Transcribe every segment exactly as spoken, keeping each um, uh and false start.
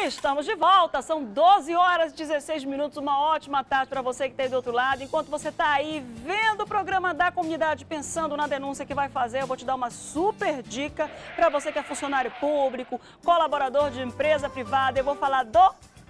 Estamos de volta, são doze horas e dezesseis minutos, uma ótima tarde para você que está aí do outro lado. Enquanto você está aí vendo o programa da comunidade, pensando na denúncia que vai fazer, eu vou te dar uma super dica para você que é funcionário público, colaborador de empresa privada. Eu vou falar do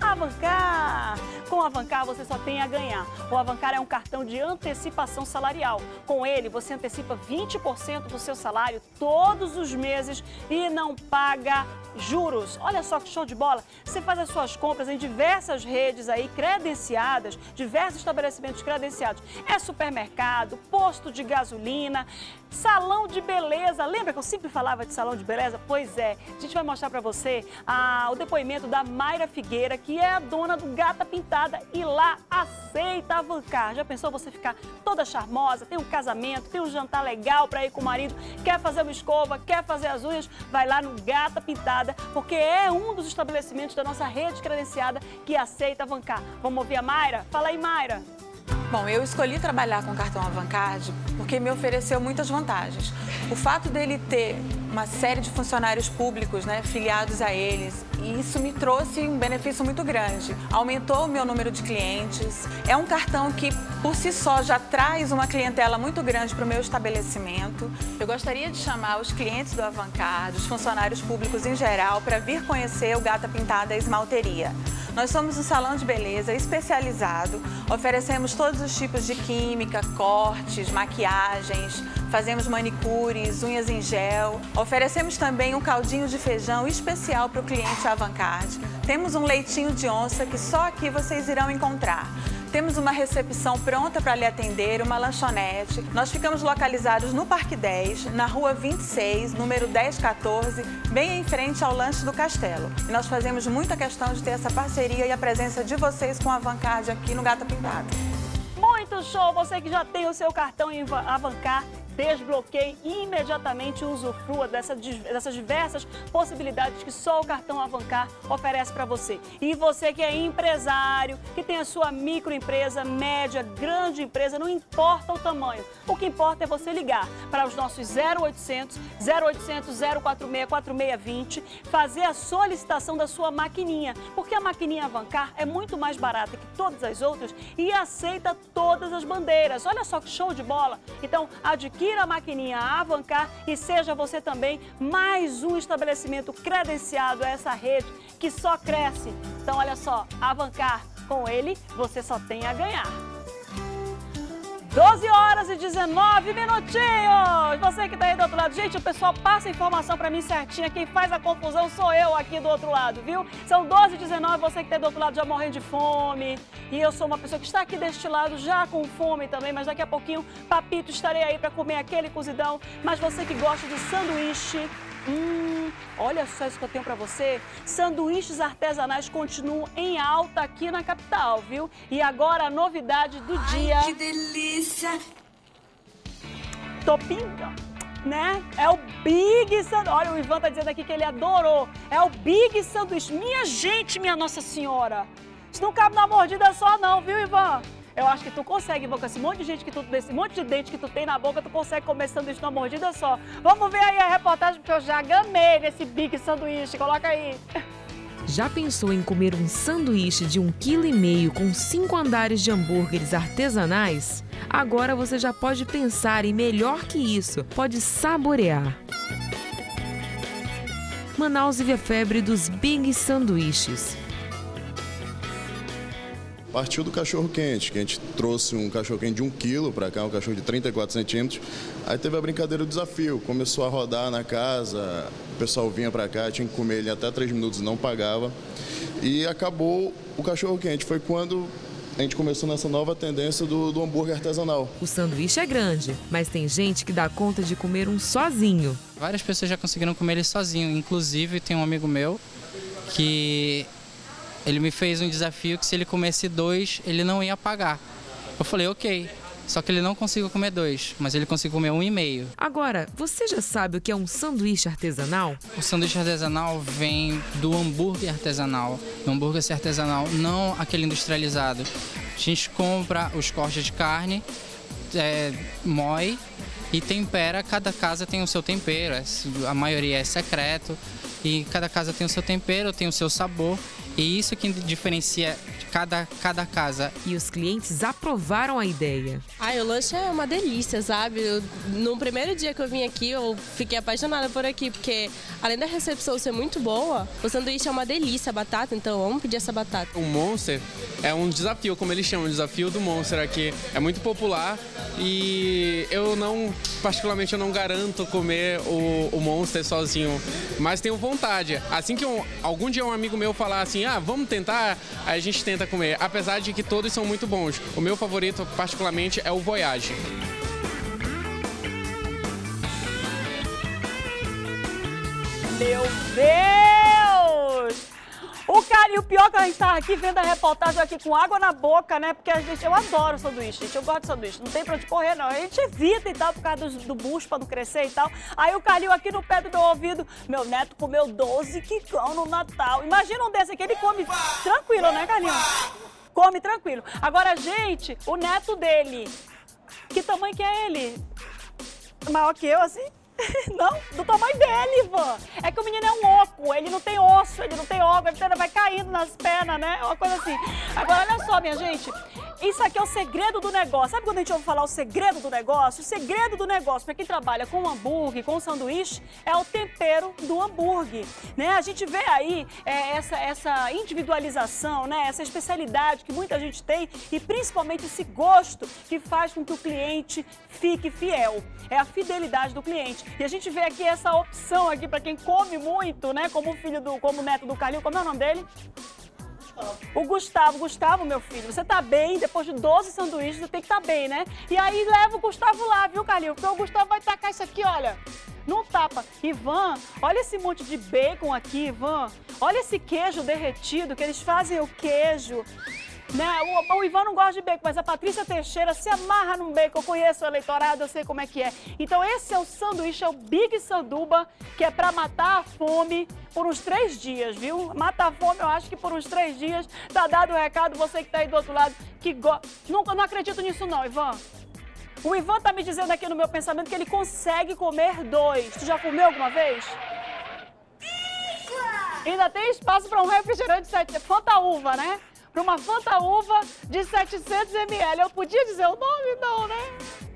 Avancar. Com o Avancar você só tem a ganhar. O Avancar é um cartão de antecipação salarial. Com ele você antecipa vinte por cento do seu salário todos os meses e não paga juros. Olha só que show de bola. Você faz as suas compras em diversas redes aí credenciadas, diversos estabelecimentos credenciados. É supermercado, posto de gasolina, salão de beleza. Lembra que eu sempre falava de salão de beleza? Pois é. A gente vai mostrar para você ah, o depoimento da Mayra Figueira, que é a dona do Gata Pintada e lá aceita Avancar. Já pensou você ficar toda charmosa, tem um casamento, tem um jantar legal para ir com o marido, quer fazer uma escova, quer fazer as unhas, vai lá no Gata Pintada, porque é um dos estabelecimentos da nossa rede credenciada que aceita Avancar. Vamos ouvir a Mayra? Fala aí, Mayra. Bom, eu escolhi trabalhar com o cartão Avancard porque me ofereceu muitas vantagens. O fato dele ter uma série de funcionários públicos, né, filiados a eles, e isso me trouxe um benefício muito grande. Aumentou o meu número de clientes. É um cartão que, por si só, já traz uma clientela muito grande para o meu estabelecimento. Eu gostaria de chamar os clientes do Avancard, os funcionários públicos em geral, para vir conhecer o Gata Pintada Esmalteria. Nós somos um salão de beleza especializado, oferecemos todos os tipos de química, cortes, maquiagens, fazemos manicures, unhas em gel. Oferecemos também um caldinho de feijão especial para o cliente Avancard. Temos um leitinho de onça que só aqui vocês irão encontrar. Temos uma recepção pronta para lhe atender, uma lanchonete. Nós ficamos localizados no Parque dez, na rua vinte e seis, número dez quatorze, bem em frente ao Lanche do Castelo. E nós fazemos muita questão de ter essa parceria e a presença de vocês com a Avancard aqui no Gata Pintada. Muito show! Você que já tem o seu cartão em Avancar, desbloqueie e imediatamente usufrua dessa, dessas diversas possibilidades que só o cartão Avancar oferece para você. E você que é empresário, que tem a sua microempresa, média, grande empresa, não importa o tamanho. O que importa é você ligar para os nossos zero oitocentos, zero oitocentos, zero quatro seis, quatro seis dois zero, fazer a solicitação da sua maquininha, porque a maquininha Avancar é muito mais barata que todas as outras e aceita todas as bandeiras. Olha só que show de bola! Então, adquira a maquininha Avancar e seja você também mais um estabelecimento credenciado a essa rede que só cresce. Então, olha só, Avancar, com ele você só tem a ganhar. doze horas e dezenove minutinhos. Você que está aí do outro lado. Gente, o pessoal passa a informação para mim certinha. Quem faz a confusão sou eu aqui do outro lado, viu? São doze e dezenove, você que está aí do outro lado já morrendo de fome. E eu sou uma pessoa que está aqui deste lado já com fome também, mas daqui a pouquinho, papito, estarei aí para comer aquele cozidão. Mas você que gosta de sanduíche, Hum, olha só isso que eu tenho pra você. Sanduíches artesanais continuam em alta aqui na capital, viu? E agora a novidade do Ai, dia. Que delícia! Topinga, né? É o Big Sanduíche. Olha, o Ivan tá dizendo aqui que ele adorou. É o Big Sanduíche. Minha gente, minha Nossa Senhora. Isso não cabe numa mordida só não, viu, Ivan? Eu acho que tu consegue, Ivan, com esse monte de gente que tu, desse monte de dente que tu tem na boca, tu consegue comer sanduíche numa mordida só. Vamos ver aí a reportagem, porque eu já gamei nesse Big Sanduíche. Coloca aí. Já pensou em comer um sanduíche de um quilo e meio com cinco andares de hambúrgueres artesanais? Agora você já pode pensar em melhor que isso, pode saborear. Manaus vive a febre dos Big Sanduíches. Partiu do cachorro-quente, que a gente trouxe um cachorro-quente de um quilo para cá, um cachorro de trinta e quatro centímetros. Aí teve a brincadeira do desafio, começou a rodar na casa, o pessoal vinha para cá, tinha que comer ele até três minutos e não pagava. E acabou o cachorro-quente, foi quando a gente começou nessa nova tendência do, do hambúrguer artesanal. O sanduíche é grande, mas tem gente que dá conta de comer um sozinho. Várias pessoas já conseguiram comer ele sozinho, inclusive tem um amigo meu que... ele me fez um desafio que se ele comesse dois, ele não ia pagar. Eu falei, ok. Só que ele não conseguiu comer dois, mas ele conseguiu comer um e meio. Agora, você já sabe o que é um sanduíche artesanal? O sanduíche artesanal vem do hambúrguer artesanal. O hambúrguer artesanal, não aquele industrializado. A gente compra os cortes de carne, é, moe e tempera. Cada casa tem o seu tempero. A maioria é secreto. E cada casa tem o seu tempero, tem o seu sabor. E isso que diferencia cada, cada casa. E os clientes aprovaram a ideia. Ai, o lanche é uma delícia, sabe? Eu, no primeiro dia que eu vim aqui, eu fiquei apaixonada por aqui, porque além da recepção ser muito boa, o sanduíche é uma delícia, a batata, então vamos pedir essa batata. O Monster é um desafio, como eles chamam, o desafio do Monster aqui. É muito popular e eu não, particularmente, eu não garanto comer o, o Monster sozinho, mas tenho vontade. Assim que um, algum dia um amigo meu falar assim, ah, vamos tentar, aí a gente tenta comer, apesar de que todos são muito bons. O meu favorito, particularmente, é o Voyage. Meu Deus! O cara, e o pior que a gente tá aqui vendo a reportagem aqui com água na boca, né? Porque a gente, eu adoro sanduíche, gente. Eu gosto de sanduíche. Não tem pra onde correr, não. A gente evita e tal, por causa do, do bucho, pra não crescer e tal. Aí o Calil aqui no pé do meu ouvido, meu neto comeu doze quicão no Natal. Imagina um desse aqui, ele come tranquilo, né, Calil? Come tranquilo. Agora, gente, o neto dele, que tamanho que é ele? Maior que eu, assim? Não, do tamanho dele, Ivan. É que o menino é um oco, ele não tem osso, ele não tem órgão, ele vai caindo nas pernas, né? Uma coisa assim. Agora, olha só, minha gente. Isso aqui é o segredo do negócio. Sabe quando a gente ouve falar o segredo do negócio? O segredo do negócio, para quem trabalha com hambúrguer, com sanduíche, é o tempero do hambúrguer, né? A gente vê aí é, essa, essa individualização, né? Essa especialidade que muita gente tem e principalmente esse gosto que faz com que o cliente fique fiel. É a fidelidade do cliente. E a gente vê aqui essa opção aqui para quem come muito, né? Como o filho do, como o neto do Calil. Como é o nome dele? O Gustavo. Gustavo, meu filho, você tá bem, depois de doze sanduíches, você tem que estar tá bem, né? E aí leva o Gustavo lá, viu, Calil? Porque o Gustavo vai tacar isso aqui, olha, não tapa. Ivan, olha esse monte de bacon aqui, Ivan. Olha esse queijo derretido, que eles fazem o queijo. Né? O, o Ivan não gosta de bacon, mas a Patrícia Teixeira se amarra num bacon. Eu conheço o eleitorado, eu sei como é que é. Então esse é o sanduíche, é o Big Sanduba, que é pra matar a fome por uns três dias, viu? Mata a fome, eu acho que por uns três dias. Tá dado o recado, você que tá aí do outro lado, que gosta. Nunca, não acredito nisso não, Ivan. O Ivan tá me dizendo aqui no meu pensamento que ele consegue comer dois. Tu já comeu alguma vez? Ainda tem espaço para um refrigerante de Fanta Uva, né? Para uma Fanta Uva de setecentos mililitros. Eu podia dizer o nome? Não, né?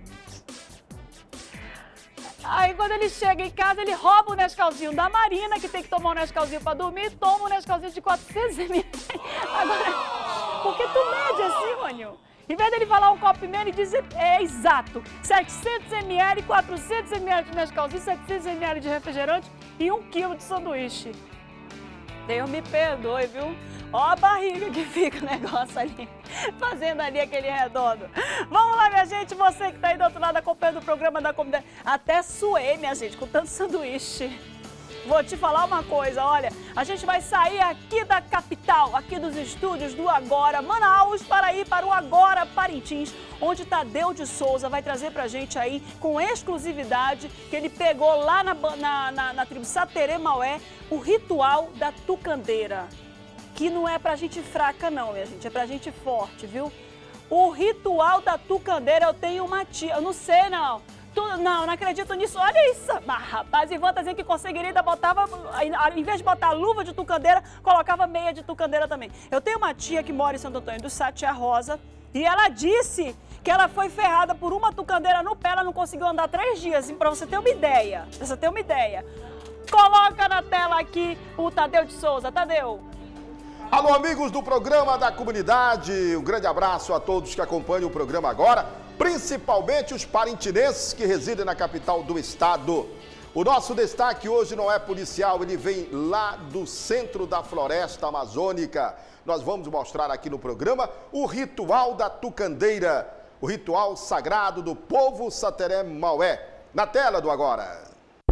Aí quando ele chega em casa, ele rouba o Nescauzinho da Marina, que tem que tomar o Nescauzinho para dormir, e toma o Nescauzinho de quatrocentos mililitros. Agora, por que tu mede assim, Maninho? Em vez dele falar um copo e meio, ele diz, é exato, setecentos mililitros, quatrocentos mililitros de Nescauzinho, setecentos mililitros de refrigerante e um quilo de sanduíche. Deus me perdoe, viu? Ó a barriga que fica o negócio ali, fazendo ali aquele redondo. Vamos lá, minha gente, você que tá aí do outro lado acompanhando o programa da comunidade. Até suei, minha gente, com tanto sanduíche. Vou te falar uma coisa, olha, a gente vai sair aqui da capital, aqui dos estúdios do Agora Manaus, para ir para o Agora Parintins, onde Tadeu de Souza vai trazer pra gente aí, com exclusividade, que ele pegou lá na, na, na, na tribo Saterê Maué, o ritual da tucandeira. Que não é pra gente fraca não, minha gente, é pra gente forte, viu? O ritual da tucandeira, eu tenho uma tia, eu não sei não, tu, não, não acredito nisso, olha isso, mas rapaz, Ivan tá dizendo que conseguiria, ainda botava, em vez de botar luva de tucandeira, colocava meia de tucandeira também. Eu tenho uma tia que mora em Santo Antônio do Sá, tia Rosa, e ela disse que ela foi ferrada por uma tucandeira no pé, ela não conseguiu andar três dias, pra você ter uma ideia, pra você ter uma ideia. Coloca na tela aqui o Tadeu de Souza, Tadeu. Alô, amigos do programa da comunidade, um grande abraço a todos que acompanham o programa agora, principalmente os parintinenses que residem na capital do estado. O nosso destaque hoje não é policial, ele vem lá do centro da floresta amazônica. Nós vamos mostrar aqui no programa o ritual da tucandeira, o ritual sagrado do povo Sateré Maué. Na tela do Agora.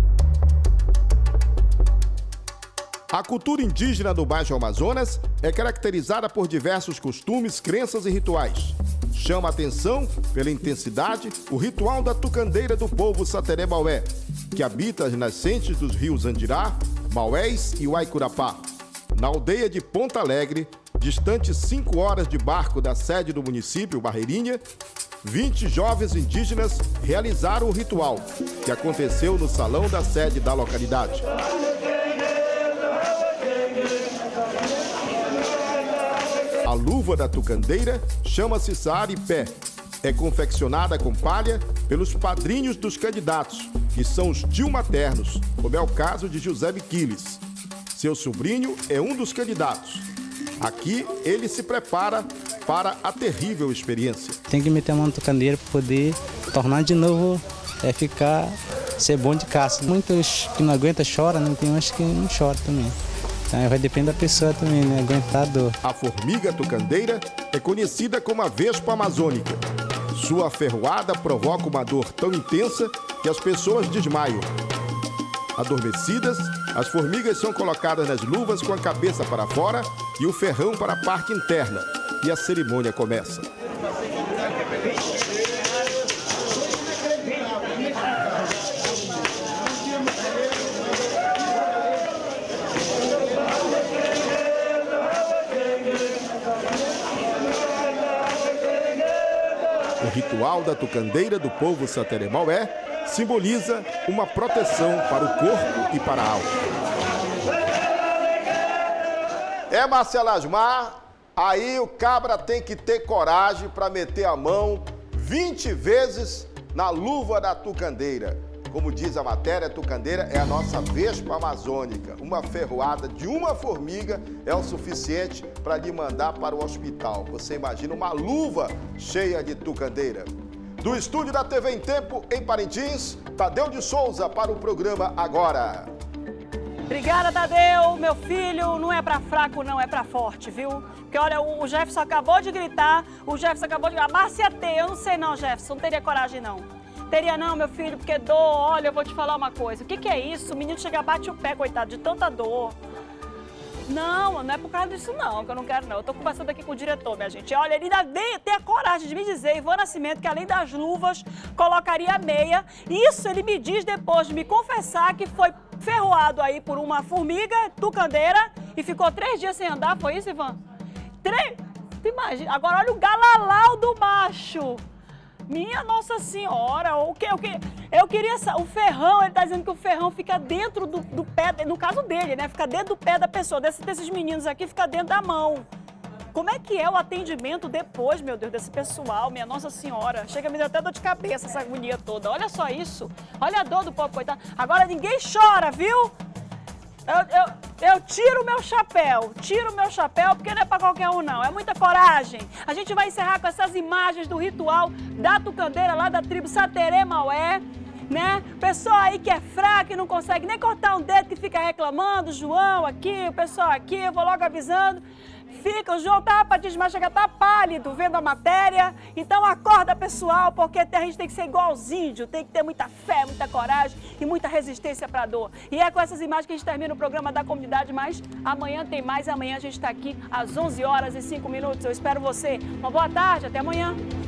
A cultura indígena do Baixo Amazonas é caracterizada por diversos costumes, crenças e rituais. Chama a atenção, pela intensidade, o ritual da tucandeira do povo Sateré Maué, que habita as nascentes dos rios Andirá, Maués e Uaicurapá. Na aldeia de Ponta Alegre, distante cinco horas de barco da sede do município, Barreirinha, vinte jovens indígenas realizaram o ritual, que aconteceu no salão da sede da localidade. A luva da tucandeira chama-se saaripé. É confeccionada com palha pelos padrinhos dos candidatos, que são os tio-maternos, como é o caso de José Miquiles. Seu sobrinho é um dos candidatos. Aqui, ele se prepara para a terrível experiência. Tem que meter a mão na tucandeira para poder tornar de novo, é, ficar, ser bom de caça. Muitos que não aguentam choram, né? Tem uns que não choram também. Então vai depender da pessoa também, né? Aguentar a dor. A formiga tucandeira é conhecida como a vespa amazônica. Sua ferroada provoca uma dor tão intensa que as pessoas desmaiam. Adormecidas, as formigas são colocadas nas luvas com a cabeça para fora e o ferrão para a parte interna. E a cerimônia começa. O ritual da tucandeira do povo Sateremaué simboliza uma proteção para o corpo e para a alma. É, Marcela Asmar, aí o cabra tem que ter coragem para meter a mão vinte vezes na luva da tucandeira. Como diz a matéria, a tucandeira é a nossa vespa amazônica. Uma ferroada de uma formiga é o suficiente para lhe mandar para o hospital. Você imagina uma luva cheia de tucandeira. Do estúdio da T V em Tempo, em Parintins, Tadeu de Souza para o programa Agora. Obrigada, Tadeu. Meu filho, não é pra fraco, não, é pra forte, viu? Porque, olha, o Jefferson acabou de gritar, o Jefferson acabou de gritar. Márcia T, eu não sei não, Jefferson, não teria coragem, não. Teria não, meu filho, porque dor, olha, eu vou te falar uma coisa. O que que é isso? O menino chega, bate o pé, coitado, de tanta dor. Não, não é por causa disso não, que eu não quero não. Eu tô conversando aqui com o diretor, minha gente. Olha, ele ainda tem a coragem de me dizer, Ivan Nascimento, que além das luvas, colocaria a meia. Isso ele me diz depois de me confessar que foi ferroado aí por uma formiga tucandeira e ficou três dias sem andar. Foi isso, Ivan? Três? Imagina. Agora olha o galalau do macho. Minha Nossa Senhora, o que, o que, eu queria, o ferrão, ele tá dizendo que o ferrão fica dentro do, do pé, no caso dele, né, fica dentro do pé da pessoa, desses, desses meninos aqui, fica dentro da mão. Como é que é o atendimento depois, meu Deus, desse pessoal, minha Nossa Senhora? Chega a me dar até dor de cabeça essa agonia toda, olha só isso, olha a dor do povo, coitado. Agora ninguém chora, viu? Eu, eu, eu tiro o meu chapéu, tiro o meu chapéu, porque não é pra qualquer um, não. É muita coragem. A gente vai encerrar com essas imagens do ritual da tucandeira lá da tribo Sateremaué, né? Pessoal aí que é fraco e não consegue nem cortar um dedo, que fica reclamando, o João aqui, o pessoal aqui, eu vou logo avisando. Fica, o João tá para desmaiar, chega, tá pálido vendo a matéria. Então acorda, pessoal, porque a gente tem que ser igual aos índios, tem que ter muita fé, muita coragem e muita resistência para a dor. E é com essas imagens que a gente termina o programa da comunidade, mas amanhã tem mais. Amanhã a gente está aqui às onze horas e cinco minutos. Eu espero você. Uma boa tarde, até amanhã.